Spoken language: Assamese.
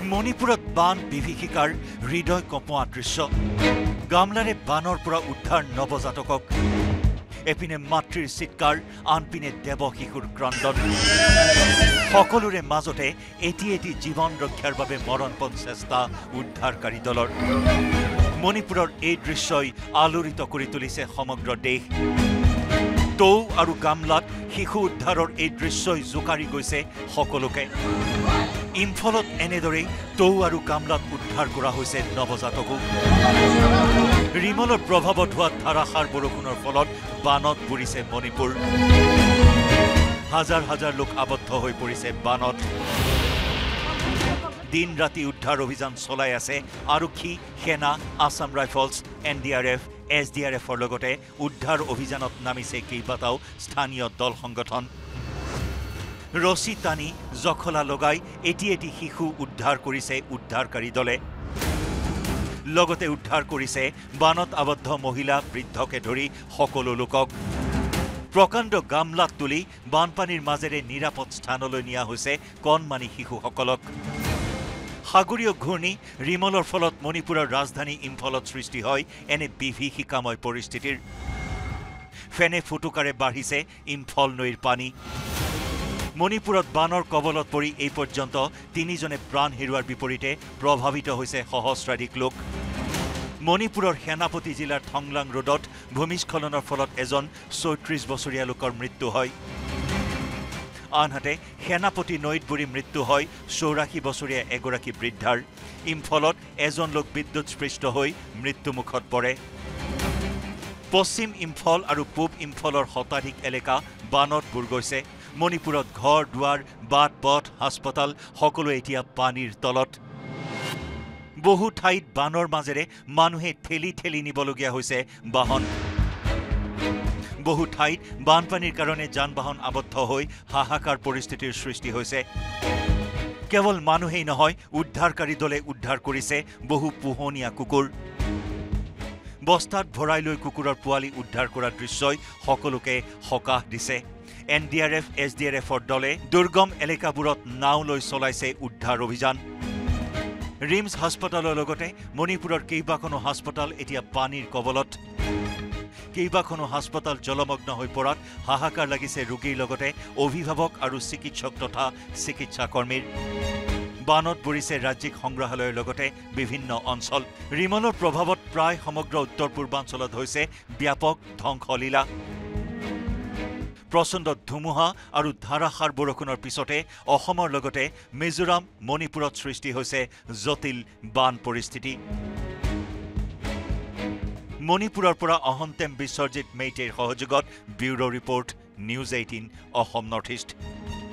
মণিপুৰত বান বিভীষিকাৰ হৃদয় কঁপোৱা দৃশ্য গামলাৰে বানৰ পৰা উদ্ধাৰ নৱজাতকক এপিনে মাতৃৰ চিৎকাৰ আনপিনে দেৱ শিশুৰ ক্ৰন্দন সকলোৰে মাজতে এটি জীৱন ৰক্ষাৰ বাবে মৰণপণ চেষ্টা উদ্ধাৰকাৰী দলৰ মণিপুৰৰ এই দৃশ্যই আলোড়িত কৰি তুলিছে সমগ্ৰ দেশ টৌ আৰু গামলাত শিশু উদ্ধাৰৰ এই দৃশ্যই জোকাৰি গৈছে সকলোকে ইম্ফলত এনেদৰে টৌ আৰু গামলাত উদ্ধাৰ কৰা হৈছে নৱজাতকো ৰিমলৰ প্ৰভাৱত হোৱা ধাৰাসাৰ বৰষুণৰ ফলত বানত বুৰিছে মণিপুৰ হাজাৰ হাজাৰ লোক আবদ্ধ হৈ পৰিছে বানত দিন ৰাতি উদ্ধাৰ অভিযান চলাই আছে আৰক্ষী সেনা আসাম ৰাইফলছ NDRF SDRFৰ লগতে উদ্ধাৰ অভিযানত নামিছে কেইবাটাও স্থানীয় দল সংগঠন ৰছী টানি জখলা লগাই এটি শিশু উদ্ধাৰ কৰিছে উদ্ধাৰকাৰী দলে লগতে উদ্ধাৰ কৰিছে বানত আবদ্ধ মহিলা বৃদ্ধকে ধৰি সকলো লোকক প্ৰকাণ্ড গামলাত তুলি বানপানীৰ মাজেৰে নিৰাপদ স্থানলৈ নিয়া হৈছে কণমানি শিশুসকলক সাগৰীয় ঘূৰ্ণি ৰিমলৰ ফলত মণিপুৰৰ ৰাজধানী ইম্ফলত সৃষ্টি হয় এনে বিভীষিকাময় পৰিস্থিতিৰ ফেনে ফুটুকাৰে বাঢ়িছে ইম্ফল নৈৰ পানী মণিপুৰত বানৰ কবলত পৰি এই পৰ্যন্ত তিনিজনে প্ৰাণ হেৰুৱাৰ বিপৰীতে প্ৰভাৱিত হৈছে সহস্ৰাধিক লোক মণিপুৰৰ সেনাপতি জিলাৰ থংলাং ৰোডত ভূমিস্খলনৰ ফলত এজন ৩৬ বছৰীয়া লোকৰ মৃত্যু হয় আনহাতে সেনাপতি নৈত বুৰি মৃত্যু হয় ৮৪ বছৰীয়া এগৰাকী বৃদ্ধাৰ ইম্ফলত এজন লোক বিদ্যুৎস্পৃষ্ট হৈ মৃত্যুমুখত পৰে পশ্চিম ইম্ফল আৰু পূব ইম্ফলৰ শতাধিক এলেকা বানত বুৰ গৈছে মণিপুৰত ঘৰ দুৱাৰ বাট পথ হাস্পতাল সকলো এতিয়া পানীৰ তলত বহু ঠাইত বানৰ মাজেৰে মানুহে ঠেলি নিবলগীয়া হৈছে বাহন বহু ঠাইত বানপানীৰ কাৰণে যান-বাহন আবদ্ধ হৈ হাহাকাৰ পৰিস্থিতিৰ সৃষ্টি হৈছে কেৱল মানুহেই নহয় উদ্ধাৰকাৰী দলে উদ্ধাৰ কৰিছে বহু পোহনীয়া কুকুৰ বস্তাত ভৰাই লৈ কুকুৰৰ পোৱালি উদ্ধাৰ কৰা দৃশ্যই সকলোকে সকাহ দিছে NDRF SDRFৰ দলে দুৰ্গম এলেকাবোৰত নাও লৈ চলাইছে উদ্ধাৰ অভিযান ৰিমছ হাস্পতালৰ লগতে মণিপুৰৰ কেইবাখনো হাস্পতাল এতিয়া পানীৰ কবলত কেইবাখনো হাস্পতাল জলমগ্ন হৈ পৰাত হাহাকাৰ লাগিছে ৰোগীৰ লগতে অভিভাৱক আৰু চিকিৎসক তথা চিকিৎসাকৰ্মীৰ বানত বুৰিছে ৰাজ্যিক সংগ্ৰহালয়ৰ লগতে বিভিন্ন অঞ্চল ৰিমলৰ প্ৰভাৱত প্ৰায় সমগ্ৰ উত্তৰ পূৰ্বাঞ্চলত হৈছে ব্যাপক ধ্বংসলীলা প্ৰচণ্ড ধুমুহা আৰু ধাৰাসাৰ বৰষুণৰ পিছতে অসমৰ লগতে মিজোৰাম মণিপুৰত সৃষ্টি হৈছে জটিল বান পৰিস্থিতি মণিপুৰৰ পৰা অহন্তেম বিশ্বজিৎ মেইটেৰ সহযোগত bureau report news 18 Asom north east